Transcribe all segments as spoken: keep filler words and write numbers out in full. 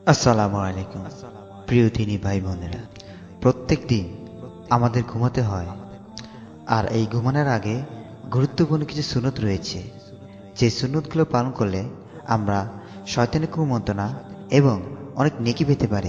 আসসালামু আলাইকুম প্রিয় দিনী ভাই বোনেরা। প্রত্যেক দিন আমাদের ঘুমাতে হয়, আর এই ঘুমানোর আগে গুরুত্বপূর্ণ কিছু সুন্নত রয়েছে। যে সুন্নতগুলো পালন করলে আমরা শয়তানের কুমন্ত্রণা এবং অনেক নেকি পেতে পারি।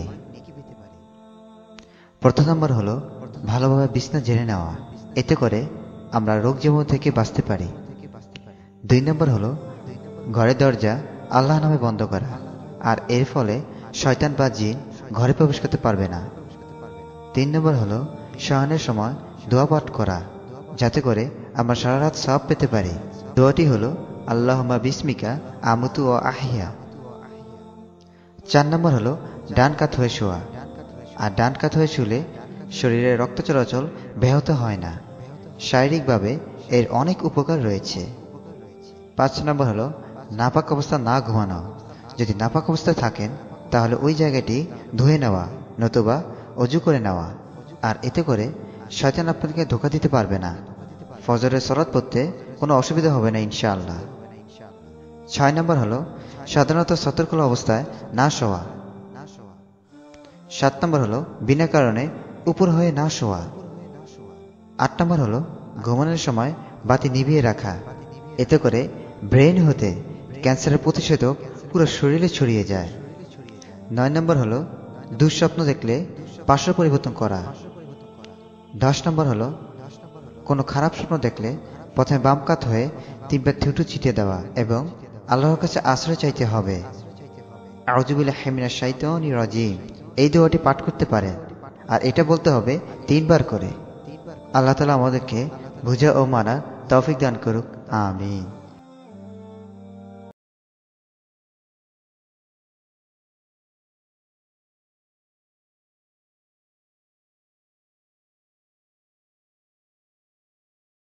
প্রথম নম্বর হলো ভালোভাবে বিছানা ঝেড়ে নেওয়া, এতে করে আমরা রোগ জীবাণু থেকে বাঁচতে পারি। দুই নম্বর হলো ঘরের দরজা আল্লাহ নামে বন্ধ করা, আর এর ফলে শয়তান বা জিন ঘরে প্রবেশ করতে পারবে না। তিন নম্বর হলো শয়নের সময় দোয়া পাঠ করা, যাতে করে আমরা সারা রাত সওয়াব পেতে পারি। দোয়াটি হলো আল্লাহুম্মা বিসমিকা আমুতু ও আহিয়া। চার নম্বর হলো ডান কাত হয়ে শোয়া, আর ডান কাত হয়ে শুলে শরীরে রক্ত চলাচল ব্যাহত হয় না। শারীরিকভাবে এর অনেক উপকার রয়েছে। পাঁচ নম্বর হলো নাপাক অবস্থা না ঘুমানো। যদি নাপাক অবস্থায় থাকেন তাহলে ওই জায়গাটি ধুয়ে নেওয়া নতুবা অজু করে নেওয়া, আর এতে করে শয়তান আপনাদেরকে ধোঁকা দিতে পারবে না। ফজরের সালাত পড়তে কোনো অসুবিধা হবে না ইনশাআল্লাহ। ছয় নম্বর হলো সাধারণত সতর্ক অবস্থায় না শোয়া। সাত নম্বর হলো বিনা কারণে উপর হয়ে না শোয়া। আট নম্বর হলো ঘুমানোর সময় বাতি নিভিয়ে রাখা, এতে করে ব্রেন হতে ক্যান্সারের প্রতিষেধক পুরো শরীরে ছড়িয়ে যায়। নয় নম্বর হলো দুঃস্বপ্ন দেখলে পার্শ্ব পরিবর্তন করা। দশ নম্বর হলো কোনো খারাপ স্বপ্ন দেখলে প্রথমে বাম কাত হয়ে তিনবার থুতু ছিটিয়ে দেওয়া এবং আল্লাহর কাছে আশ্রয় চাইতে হবে। আউযু বিল্লাহি মিনাশ শাইতানির রাজিম, এই দোয়াটি পাঠ করতে পারেন, আর এটা বলতে হবে তিনবার করে। আল্লাহ তাআলা আমাদেরকে বুঝা ও মানার তৌফিক দান করুক, আমিন।